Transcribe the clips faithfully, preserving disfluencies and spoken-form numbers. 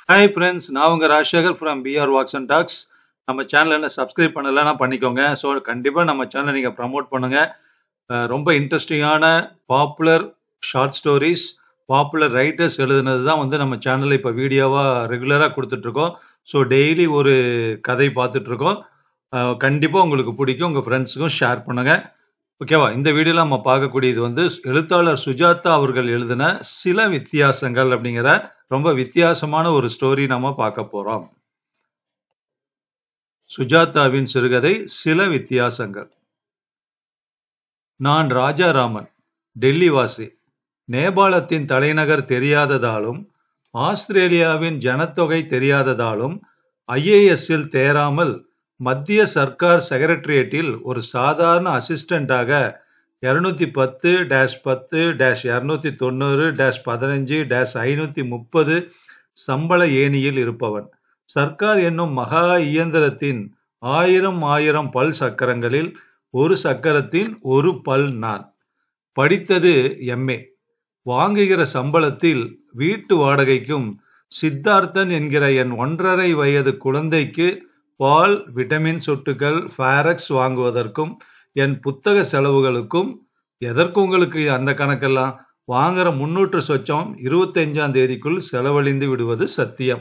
Hi friends, நான் உங்க Rajasekar from B R Walks and Talks. நம்ம சேனலை சப்ஸ்கிரைப் பண்ணலைன்னா பண்ணிக்கோங்க. ஸோ கண்டிப்பாக நம்ம சேனலை நீங்கள் ப்ரமோட் பண்ணுங்க. அஹ் ரொம்ப இன்ட்ரெஸ்டிங்கான popular short stories, popular writers எழுதுனது தான் வந்து நம்ம சேனலில் இப்போ வீடியோவாக ரெகுலராக கொடுத்துட்ருக்கோம். ஸோ டெய்லி ஒரு கதை பார்த்துட்ருக்கோம். கண்டிப்பாக உங்களுக்கு பிடிக்கும், உங்கள் ஃப்ரெண்ட்ஸுக்கும் ஷேர் பண்ணுங்கள். ஓகேவா? இந்த வீடியோவில் நம்ம பார்க்கக்கூடியது வந்து எழுத்தாளர் சுஜாதா அவர்கள் எழுதின சில வித்தியாசங்கள் அப்படிங்கிற ரொம்ப வித்தியாசமான ஒரு ஸ்டோரி நம்ம பார்க்க போறோம். சுஜாதாவின் சிறுகதை சில வித்தியாசங்கள். நான் ராஜாராமன், டெல்லி வாசி. நேபாளத்தின் தலைநகர் தெரியாததாலும் ஆஸ்திரேலியாவின் ஜனத்தொகை தெரியாததாலும் ஐஏஎஸ்ஸில் தேராமல் மத்திய சர்க்கார் செக்ரட்டரியேட்டில் ஒரு சாதாரண அசிஸ்டண்டாக இருநூத்தி பத்து டேஷ் பத்து டேஷ் இருநூத்தி தொண்ணூறு டேஷ் பதினஞ்சு டேஷ் ஐநூத்தி முப்பது சம்பள ஏணியில் இருப்பவன். சர்க்கார் என்னும் மகா இயந்திரத்தின் ஆயிரம் ஆயிரம் பல் சக்கரங்களில் ஒரு சக்கரத்தின் ஒரு பல் நான். படித்தது எம்ஏ. வாங்குகிற சம்பளத்தில் வீட்டு வாடகைக்கும் சித்தார்த்தன் என்கிற என் ஒன்றரை வயது குழந்தைக்கு பால், விட்டமின் சொட்டுகள், ஃபேரக்ஸ் வாங்குவதற்கும் என் புத்தக செலவுகளுக்கும். எதற்கு உங்களுக்கு அந்த கணக்கெல்லாம்? வாங்குற முன்னூற்று சொச்சம் இருபத்தஞ்சாம் தேதிக்குள் செலவழிந்து விடுவது சத்தியம்.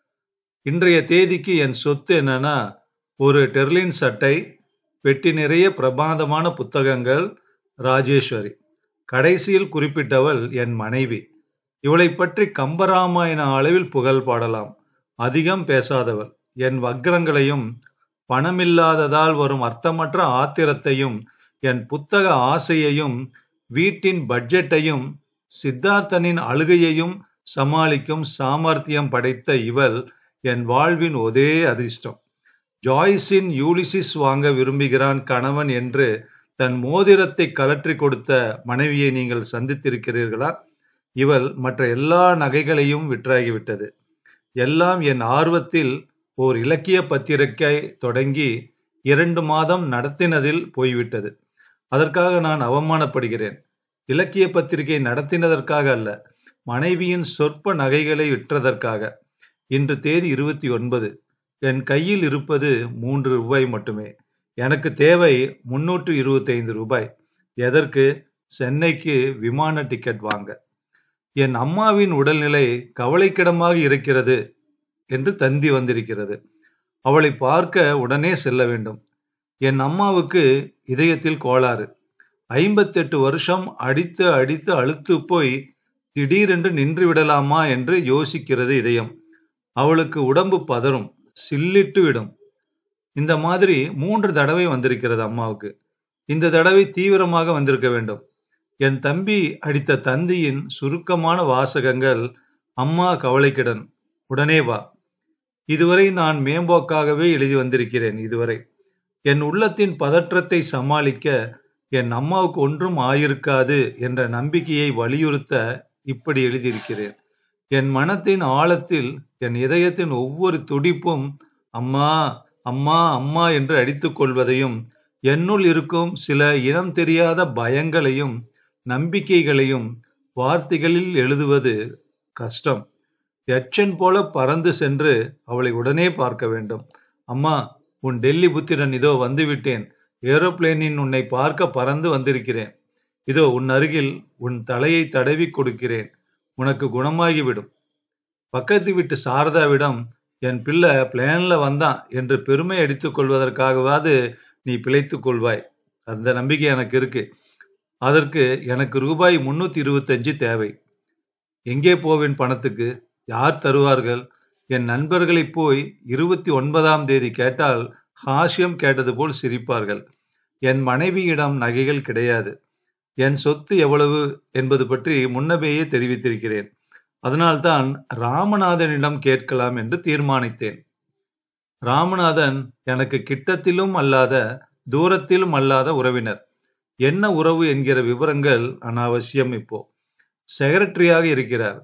இன்றைய தேதிக்கு என் சொத்து என்னன்னா, ஒரு டெர்லின் சட்டை, பெட்டி நிறைய பிரமாதமான புத்தகங்கள், ராஜேஸ்வரி. கடைசியில் குறிப்பிட்டவள் என் மனைவி. இவளை பற்றி கம்பராமாயண அளவில் புகழ் பாடலாம். அதிகம் பேசாதவள். என் வக்ரங்களையும் பணமில்லாததால் வரும் அர்த்தமற்ற ஆத்திரத்தையும் என் புத்தக ஆசையையும் வீட்டின் பட்ஜெட்டையும் சித்தார்த்தனின் அழுகையையும் சமாளிக்கும் சாமர்த்தியம் படைத்த இவள் என் வாழ்வின் ஒரே அதிர்ஷ்டம். ஜாய்ஸின் யூலிசிஸ் வாங்க விரும்புகிறான் கணவன் என்று தன் மோதிரத்தை கலற்றி கொடுத்த மனைவியை நீங்கள் சந்தித்திருக்கிறீர்களா? இவள் மற்ற எல்லா நகைகளையும் விற்றாகிவிட்டது. எல்லாம் என் ஆர்வத்தில் ஓர் இலக்கிய பத்திரிகை தொடங்கி இரண்டு மாதம் நடத்தினதில் போய்விட்டது. அதற்காக நான் அவமானப்படுகிறேன். இலக்கிய பத்திரிகை நடத்தினதற்காக அல்ல, மனைவியின் சொற்ப நகைகளை விற்றதற்காக. இன்று தேதி இருபத்தி ஒன்பது. என் கையில் இருப்பது மூன்று ரூபாய் மட்டுமே. எனக்கு தேவை முன்னூற்று இருபத்தி ஐந்து ரூபாய். எதற்கு? சென்னைக்கு விமான டிக்கெட் வாங்க. என் அம்மாவின் உடல்நிலை கவலைக்கிடமாக இருக்கிறது என்று தந்தி வந்திருக்கிறது. அவளை பார்க்க உடனே செல்ல வேண்டும். என் அம்மாவுக்கு இதயத்தில் கோளாறு. ஐம்பத்தெட்டு வருஷம் அடித்து அடித்து அழுத்து போய் திடீரென்று நின்று விடலாமா என்று யோசிக்கிறது இதயம். அவளுக்கு உடம்பு பதறும், சில்லிட்டு விடும். இந்த மாதிரி மூன்று தடவை வந்திருக்கிறது அம்மாவுக்கு. இந்த தடவை தீவிரமாக வந்திருக்க வேண்டும். என் தம்பி அடித்த தந்தியின் சுருக்கமான வாசகங்கள், அம்மா கவலைக்கிடன், உடனே வா. இதுவரை நான் மேம்போக்காகவே எழுதி வந்திருக்கிறேன். இதுவரை என் உள்ளத்தின் பதற்றத்தை சமாளிக்க என் அம்மாவுக்கு ஒன்றும் ஆயிருக்காது என்ற நம்பிக்கையை வலியுறுத்த இப்படி எழுதியிருக்கிறேன். என் மனத்தின் ஆழத்தில் என் இதயத்தின் ஒவ்வொரு துடிப்பும் அம்மா அம்மா அம்மா என்று அடித்துக் கொள்வதையும், என்னுள் இருக்கும் சில இனம் தெரியாத பயங்களையும் நம்பிக்கைகளையும் வார்த்தைகளில் எழுதுவது கஷ்டம். எச்சன் போல பறந்து சென்று அவளை உடனே பார்க்க வேண்டும். அம்மா, உன் டெல்லி புத்திரன் இதோ வந்துவிட்டேன். ஏரோப்ளேனின் உன்னை பார்க்க பறந்து வந்திருக்கிறேன். இதோ உன் அருகில் உன் தலையை தடவி கொடுக்கிறேன். உனக்கு குணமாகிவிடும். பக்கத்து வீட்டு சாரதாவிடம் என் பிள்ளை பிளேன்ல வந்தான் என்று பெருமை அடித்துக் கொள்வதற்காகவாது நீ பிழைத்துக் கொள்வாய். அந்த நம்பிக்கை எனக்கு இருக்கு. அதற்கு எனக்கு ரூபாய் முன்னூத்தி இருபத்தஞ்சு தேவை. எங்கே போவேன் பணத்துக்கு? யார் தருவார்கள்? என் நண்பர்களை போய் இருபத்தி ஒன்பதாம் தேதி கேட்டால் ஹாஸ்யம் கேட்டது போல் சிரிப்பார்கள். என் மனைவியிடம் நகைகள் கிடையாது. என் சொத்து எவ்வளவு என்பது பற்றி முன்னமேயே தெரிவித்திருக்கிறேன். அதனால்தான் ராமநாதனிடம் கேட்கலாம் என்று தீர்மானித்தேன். ராமநாதன் எனக்கு கிட்டத்திலும் அல்லாத தூரத்திலும் அல்லாத உறவினர். என்ன உறவு என்கிற விவரங்கள் அனாவசியம். இப்போ செக்ரட்டரியாக இருக்கிறார்,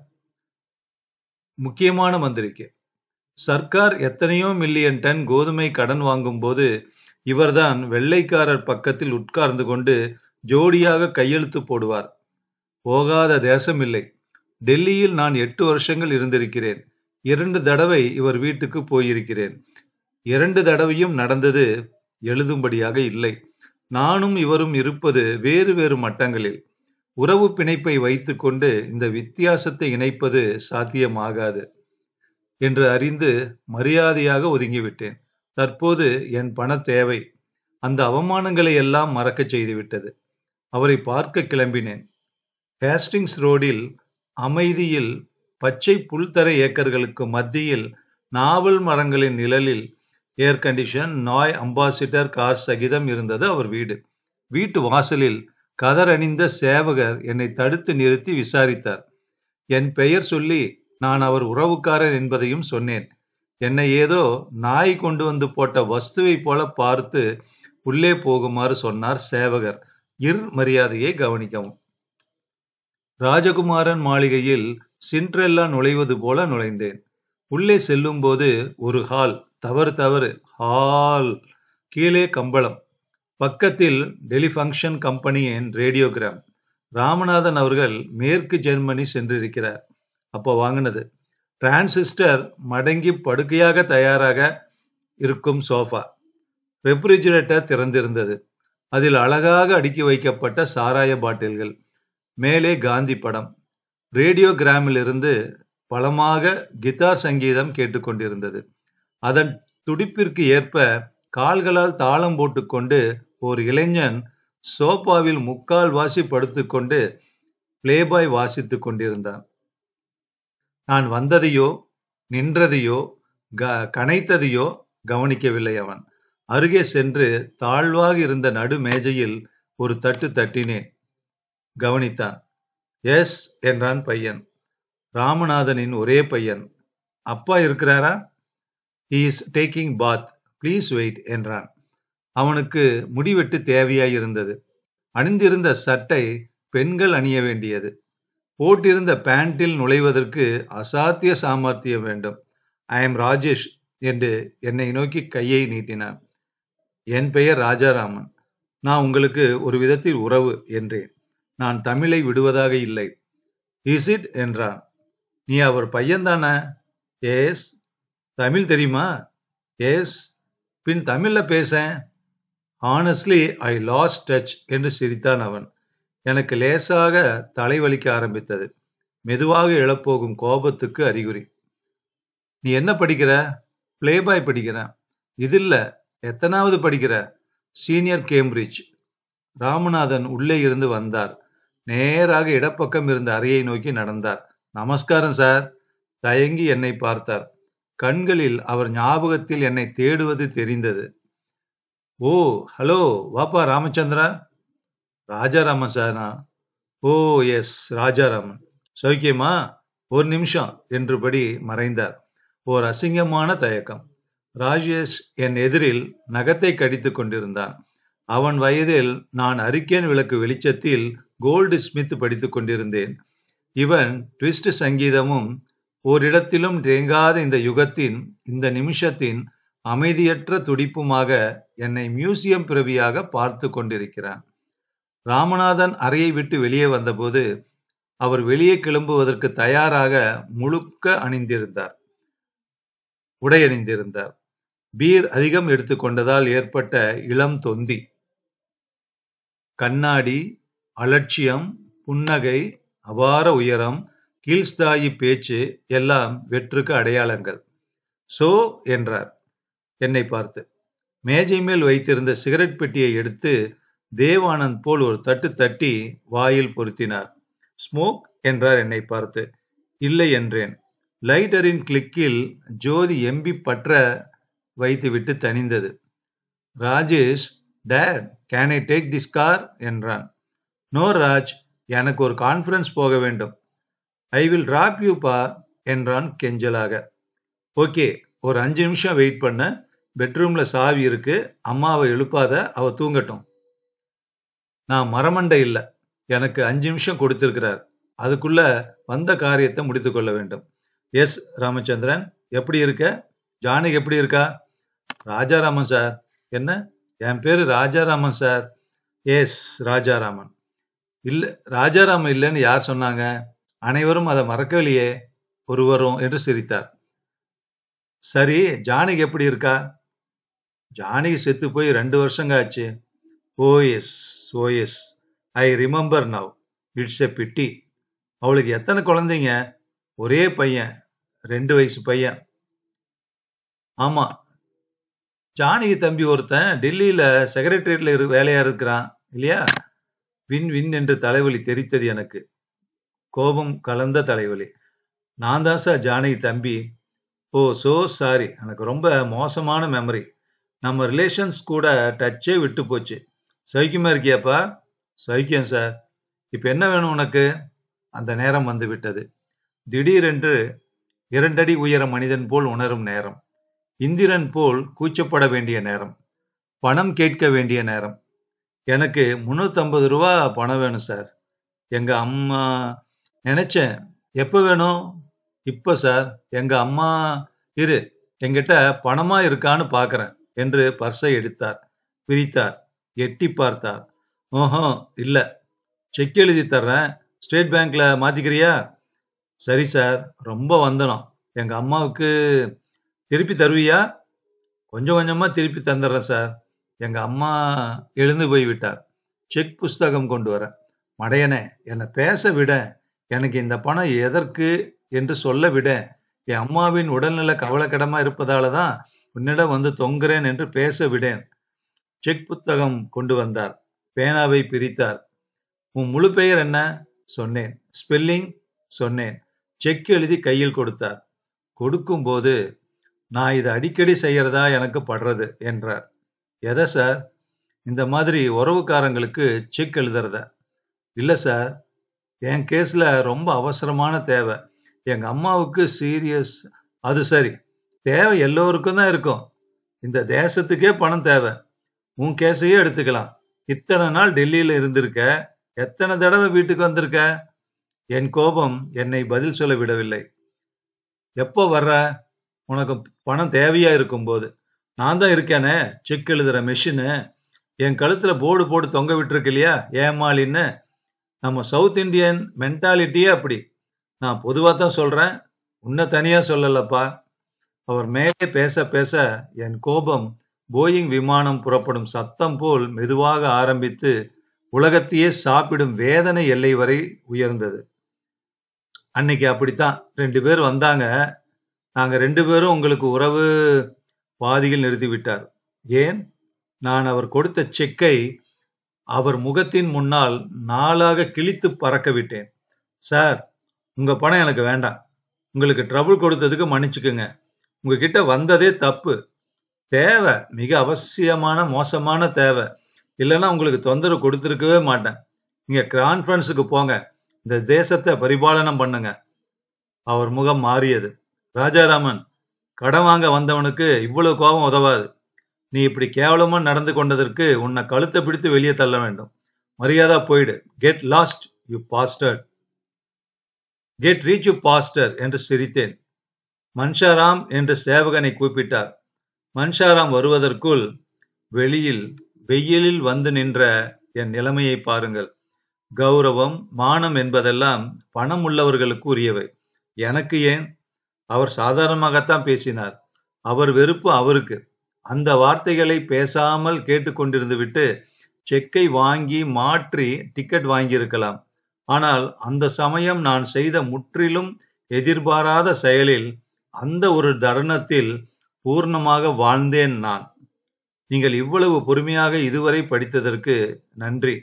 முக்கியமான மந்திரிக்கு. சர்க்கார் எத்தனையோ மில்லியன் டன் கோதுமை கடன் வாங்கும் போது இவர்தான் வெள்ளைக்காரர் பக்கத்தில் உட்கார்ந்து கொண்டு ஜோடியாக கையெழுத்து போடுவார். போகாத தேசம் இல்லை. டெல்லியில் நான் எட்டு வருஷங்கள் இருந்திருக்கிறேன். இரண்டு தடவை இவர் வீட்டுக்கு போயிருக்கிறேன். இரண்டு தடவையும் நடந்தது எழுதும்படியாக இல்லை. நானும் இவரும் இருப்பது வேறு வேறு மட்டங்களில். உறவு பிணைப்பை வைத்துக்கொண்டு இந்த வித்தியாசத்தை இணைப்பது சாத்தியமாகாது என்று அறிந்து மரியாதையாக ஒதுங்கிவிட்டேன். தற்போது என் பண தேவை அந்த அவமானங்களை எல்லாம் மறக்கச் செய்துவிட்டது. அவரை பார்க்க கிளம்பினேன். ஹேஸ்டிங்ஸ் ரோடில் அமைதியில் பச்சை புல்தரை ஏக்கர்களுக்கு மத்தியில் நாவல் மரங்களின் நிழலில் ஏர் கண்டிஷன் நாய் அம்பாசிடர் கார் சகிதம் இருந்தது அவர் வீடு. வீட்டு வாசலில் கதரணிந்த சேவகர் என்னை தடுத்து நிறுத்தி விசாரித்தார். என் பெயர் சொல்லி நான் அவர் உறவுக்காரர் என்பதையும் சொன்னேன். என்னை ஏதோ நாய் கொண்டு வந்து போட்ட வஸ்துவை போல பார்த்து உள்ளே போகுமாறு சொன்னார் சேவகர். இர் மரியாதையை கவனிக்கவும். ராஜகுமாரன் மாளிகையில் சிண்ட்ரெல்லா நுழைவது போல நுழைந்தேன். உள்ளே செல்லும் போது ஒரு ஹால், தவறு தவறு ஹால், கீழே கம்பளம், பக்கத்தில் டெலிஃபங்க்ஷன் கம்பெனியின் ரேடியோகிராம். ராமநாதன் அவர்கள் மேற்கு ஜெர்மனி சென்றிருக்கிறார். அப்போ வாங்கினது டிரான்சிஸ்டர் மடங்கி படுக்கையாக தயாராக இருக்கும் சோஃபா. ரெஃப்ரிஜிரேட்டர் திறந்திருந்தது. அதில் அழகாக அடுக்கி வைக்கப்பட்ட சாராய பாட்டில்கள். மேலே காந்தி படம். ரேடியோகிராமிலிருந்து பலமாக கிட்டார் சங்கீதம் கேட்டுக்கொண்டிருந்தது. அதன் துடிப்பிற்கு ஏற்ப கால்களால் தாளம் போட்டுக்கொண்டு ஒரு இளைஞன் சோபாவில் முக்கால் வாசி படுத்துக்கொண்டு பிளேபாய் வாசித்துக் கொண்டிருந்தான். நான் வந்ததையோ நின்றதையோ க கனைத்ததையோ கவனிக்கவில்லை அவன். அருகே சென்று தாழ்வாக இருந்த நடு மேஜையில் ஒரு தட்டு தட்டினேன். கவனித்தான். எஸ் என்றான் பையன். ராமநாதனின் ஒரே பையன். அப்பா இருக்கிறாரா? He is taking bath, please wait என்றான். அவனுக்கு முடிவெட்டு தேவையாயிருந்தது. அணிந்திருந்த சட்டை பெண்கள் அணிய வேண்டியது. போட்டிருந்த பேண்டில் நுழைவதற்கு அசாத்திய சாமர்த்தியம் வேண்டும். ஐ எம் ராஜேஷ் என்று என்னை நோக்கி கையை நீட்டினான். என் பெயர் ராஜாராமன். நான் உங்களுக்கு ஒரு விதத்தில் உறவு என்றேன். நான் தமிழை விடுவதாக இல்லை. இஸ் இட் என்றான். நீ அவர் பையன்தானே? எஸ். தமிழ் தெரியுமா? எஸ். பின் தமிழ்ல பேசேன். ஹானஸ்ட்லி ஐ லாஸ்ட் டச் என்று சிரித்தான் அவன். எனக்கு லேசாக தலைவலிக்க ஆரம்பித்தது. மெதுவாக எழப்போகும் கோபத்துக்கு அறிகுறி. நீ என்ன படிக்கிற? பிளேபாய் படிக்கிறேன். இதில்ல. எத்தனாவது படிக்கிற? Senior Cambridge. ராமநாதன் உள்ளே இருந்து வந்தார். நேராக இடப்பக்கம் இருந்த அறையை நோக்கி நடந்தார். நமஸ்காரம் சார். தயங்கி என்னை பார்த்தார். கண்களில் அவர் ஞாபகத்தில் என்னை தேடுவது தெரிந்தது. ஓ ஹலோ, வாப்பா ராமச்சந்திரா. ராஜாராமன் சார்னா? Oh yes, Rajaraman. சௌக்கியமா? ஒரு நிமிஷம் என்றுபடி மறைந்தார். ஓர் அசிங்கமான தயக்கம். ராஜேஷ் என் எதிரில் நகத்தை கடித்து கொண்டிருந்தான். அவன் வயதில் நான் அரிக்கேன் விளக்கு வெளிச்சத்தில் கோல்டு ஸ்மித் படித்துக் கொண்டிருந்தேன். இவன் ட்விஸ்ட் சங்கீதமும் ஓரிடத்திலும் தேங்காத இந்த யுகத்தின் இந்த நிமிஷத்தின் அமைதியற்ற துடிப்புமாக என்னை மியூசியம் பிறவியாக பார்த்து கொண்டிருக்கிறான். ராமநாதன் அறையை விட்டு வெளியே வந்தபோது அவர் வெளியே கிளம்புவதற்கு தயாராக முழுக்க அணிந்திருந்தார் உடை அணிந்திருந்தார். பீர் அதிகம் எடுத்துக்கொண்டதால் ஏற்பட்ட இளம் தொந்தி, கண்ணாடி, அலட்சியம், புன்னகை, அபார உயரம், கீழ்ஸ்தாயி பேச்சு எல்லாம் வெற்றுக்கு அடையாளங்கள். சோ என்றார் என்னை பார்த்து. மேஜை மேல் வைத்திருந்த சிகரெட் பெட்டியை எடுத்து தேவானந்த் போல் ஒரு தட்டு தட்டி வாயில் பொருத்தினார். ஸ்மோக் என்றார் என்னை பார்த்து. இல்லை என்றேன். லைட்டரின் கிளிக்கில் ஜோதி எம்பி பற்ற வைத்துவிட்டு தணிந்தது. Rajesh, dad, can I take this car என்றான். நோ ராஜ், எனக்கு ஒரு கான்ஃபரன்ஸ் போக வேண்டும். ஐ வில் டிராப் யூ பா என்றான் கெஞ்சலாக. ஓகே, ஒரு அஞ்சு நிமிஷம் வெயிட் பண்ண. பெட்ரூம்ல சாவி இருக்கு. அம்மாவை எழுப்பாத, அவ தூங்கட்டும். நான் மரமண்டை இல்லை. எனக்கு அஞ்சு நிமிஷம் கொடுத்திருக்கிறார். அதுக்குள்ள வந்த காரியத்தை முடித்துக் கொள்ள வேண்டும். எஸ் ராமச்சந்திரன், எப்படி இருக்க? ஜானகி எப்படி இருக்கா? ராஜாராமன் சார். என்ன? என் பேரு ராஜாராமன் சார். எஸ் ராஜாராமன். இல்ல, ராஜாராமன் இல்லைன்னு யார் சொன்னாங்க? அனைவரும் அதை மறக்கவில்லையே ஒருவரும் என்று சிரித்தார். சரி, ஜானகி எப்படி இருக்கா? ஜானகி செத்து போய் ரெண்டு வருஷங்க ஆச்சு. Oh yes, oh yes. I remember now. It's a pity. அவளுக்கு எத்தனை குழந்தைங்க? ஒரே பையன், ரெண்டு வயசு பையன். ஆமா, ஜானகி தம்பி ஒருத்தன் டெல்லியில செக்ரட்டரியேட்ல இரு வேலையா இருக்கிறான் இல்லையா? வின் வின் என்று தலைவலி தெரித்தது எனக்கு. கோபம் கலந்த தலைவலி. நான் தான் சார் ஜானகி தம்பி. Oh so sorry. எனக்கு ரொம்ப மோசமான மெமரி. நம்ம ரிலேஷன்ஸ் கூட டச்சே விட்டு போச்சு. சௌக்கியமா இருக்கியாப்பா? சௌக்கியம் சார். இப்ப என்ன வேணும் உனக்கு? அந்த நேரம் வந்து விட்டது. திடீரென்று இரண்டடி உயர மனிதன் போல் உணரும் நேரம். இந்திரன் போல் கூச்சப்பட வேண்டிய நேரம். பணம் கேட்க வேண்டிய நேரம். எனக்கு முன்னூத்தி ஐம்பது ரூபா பணம் வேணும் சார். எங்க அம்மா நினைச்சேன். எப்ப வேணும்? இப்ப சார். எங்க அம்மா இரு. என்கிட்ட பணமா இருக்கான்னு பாக்குறேன் என்று பர்ஸை எடுத்தார். பிரித்தார். எட்டி பார்த்தார். ஓஹோ இல்ல. செக் எழுதி தர்றேன். ஸ்டேட் பேங்க்ல மாத்திக்கிறியா? சரி சார். ரொம்ப வந்தனம். எங்க அம்மாவுக்கு திருப்பி தருவியா? கொஞ்சம் கொஞ்சமா திருப்பி தந்துடுறேன் சார். எங்க அம்மா எழுந்து போய் விட்டார். செக் புஸ்தகம் கொண்டு வர. மடையனே, என்னை பேச விட. எனக்கு இந்த பணம் எதற்கு என்று சொல்ல விட. என் அம்மாவின் உடல்நல கவலைக்கிடமா இருப்பதால தான் உன்னிடம் வந்து தொங்குறேன் என்று பேச விடேன். செக் புத்தகம் கொண்டு வந்தார். பேனாவை பிரித்தார். உன் முழு பெயர் என்ன? சொன்னேன். ஸ்பெல்லிங்? சொன்னேன். செக் எழுதி கையில் கொடுத்தார். கொடுக்கும் போது நான் இதை அடிக்கடி செய்யறதா எனக்கு படுறது என்றார். எதை சார்? இந்த மாதிரி உறவுக்காரங்களுக்கு செக் எழுதுறத. இல்ல சார், என் கேஸ்ல ரொம்ப அவசரமான தேவை. எங்க அம்மாவுக்கு சீரியஸ். அது சரி, தேவை எல்லோருக்கும் தான் இருக்கும். இந்த தேசத்துக்கே பணம் தேவை. உன் கேஸையே எடுத்துக்கலாம். இத்தனை நாள் டெல்லியில இருந்திருக்க. எத்தனை தடவை வீட்டுக்கு வந்திருக்க? என் கோபம் என்னை பதில் சொல்ல விடவில்லை. எப்போ வர்ற? உனக்கு பணம் தேவையா இருக்கும் போது. நான் தான் இருக்கேனே, செக் எழுதுற மெஷினு. என் கழுத்துல போர்டு போட்டு தொங்க விட்டுருக்கு இல்லையா, ஏமாளின்னு. நம்ம சவுத் இந்தியன் மென்டாலிட்டியே அப்படி. நான் பொதுவா தான் சொல்றேன், உன்னை தனியா சொல்லலப்பா. அவர் மேலே பேச பேச என் கோபம் போயிங் விமானம் புறப்படும் சத்தம் போல் மெதுவாக ஆரம்பித்து உலகத்தையே சாப்பிடும் வேதனை எல்லை வரை உயர்ந்தது. அன்னைக்கு அப்படித்தான் ரெண்டு பேர் வந்தாங்க. நாங்க ரெண்டு பேரும் உங்களுக்கு உறவு பாதியில் நிறுத்திவிட்டார். ஏன்? நான் அவர் கொடுத்த செக்கை அவர் முகத்தின் முன்னால் நாளாக கிழித்து பறக்க விட்டேன். சார், உங்க பணம் எனக்கு வேண்டாம். உங்களுக்கு ட்ரபிள் கொடுத்ததுக்கு மன்னிச்சுக்குங்க. உங்ககிட்ட வந்ததே தப்பு. தேவை மிக அவசியமான மோசமான தேவை. இல்லைன்னா உங்களுக்கு தொந்தரவு கொடுத்துருக்கவே மாட்டேன். நீங்க கான்ஃபரன்ஸுக்கு போங்க. இந்த தேசத்தை பரிபாலனம் பண்ணுங்க. அவர் முகம் மாறியது. ராஜாராமன், கடன் வாங்க வந்தவனுக்கு இவ்வளவு கோபம் உதவாது. நீ இப்படி கேவலமா நடந்து கொண்டதற்கு உன்னை கழுத்தை பிடித்து வெளியே தள்ள வேண்டும். மரியாதா போயிடு. Get lost you bastard. Get reach you bastard என்று சிரித்தேன். மன்ஷாராம் என்று சேவகனை கூப்பிட்டார். மன்ஷாராம் வருவதற்குள் வெளியில் வெயிலில் வந்து நின்ற என் நிலைமையை பாருங்கள். கௌரவம், மானம் என்பதெல்லாம் பணம் உள்ளவர்களுக்கு உரியவை. எனக்கு ஏன்? அவர் சாதாரணமாகத்தான் பேசினார். அவர் வெறுப்பு அவருக்கு. அந்த வார்த்தைகளை பேசாமல் கேட்டுக்கொண்டிருந்து விட்டு செக்கை வாங்கி மாற்றி டிக்கெட் வாங்கியிருக்கலாம். ஆனால் அந்த சமயம் நான் செய்த முற்றிலும் எதிர்பாராத செயலில் அந்த ஒரு தருணத்தில் பூர்ணமாக வாழ்ந்தேன் நான். நீங்கள் இவ்வளவு பொறுமையாக இதுவரை படித்ததற்கு நன்றி.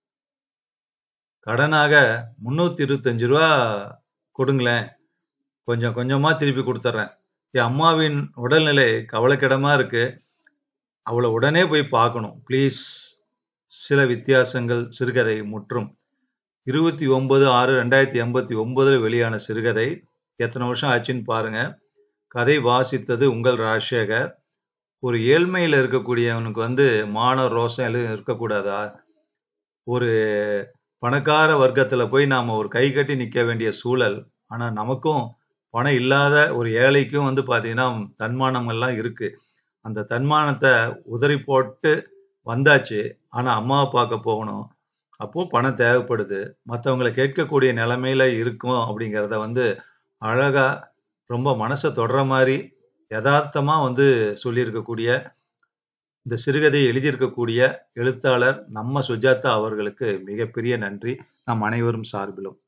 கடனாக முன்னூத்தி இருபத்தி அஞ்சு ரூபா கொடுங்களேன். கொஞ்சம் கொஞ்சமா திருப்பி கொடுத்துட்றேன். என் அம்மாவின் உடல்நிலை கவலைக்கிடமா இருக்கு. அவளை உடனே போய் பார்க்கணும் ப்ளீஸ். சில வித்தியாசங்கள். சிறுகதை முற்றும். இருபத்தி ஒன்பது ஆறு ரெண்டாயிரத்தி எண்பத்தி ஒன்பதுல வெளியான சிறுகதை. எத்தனை வருஷம் ஆச்சுன்னு பாருங்க. கதை வாசித்தது உங்கள் ராஜசேகர். ஒரு ஏழ்மையில இருக்கக்கூடியவனுக்கு வந்து மான ரோசம் எல்லாம் இருக்கக்கூடாதா? ஒரு பணக்கார வர்க்கத்துல போய் நாம ஒரு கை கட்டி நிக்க வேண்டிய சூழல். ஆனா நமக்கும் பணம் இல்லாத ஒரு ஏழைக்கும் வந்து பாத்தீங்கன்னா தன்மானம் எல்லாம் இருக்கு. அந்த தன்மானத்தை உதறி போட்டு வந்தாச்சு. ஆனா அம்மாவை பார்க்க போகணும். அப்போ பணம் தேவைப்படுது. மற்றவங்களை கேட்கக்கூடிய நிலைமையில இருக்கும் அப்படிங்கிறத வந்து அழகா ரொம்ப மனசை தொடர மாதிரி யதார்த்தமா வந்து சொல்லியிருக்கக்கூடிய இந்த சிறுகதையை எழுதியிருக்கக்கூடிய எழுத்தாளர் நம்ம சுஜாதா அவர்களுக்கு மிகப்பெரிய நன்றி நம் அனைவரும் சார்பிலும்.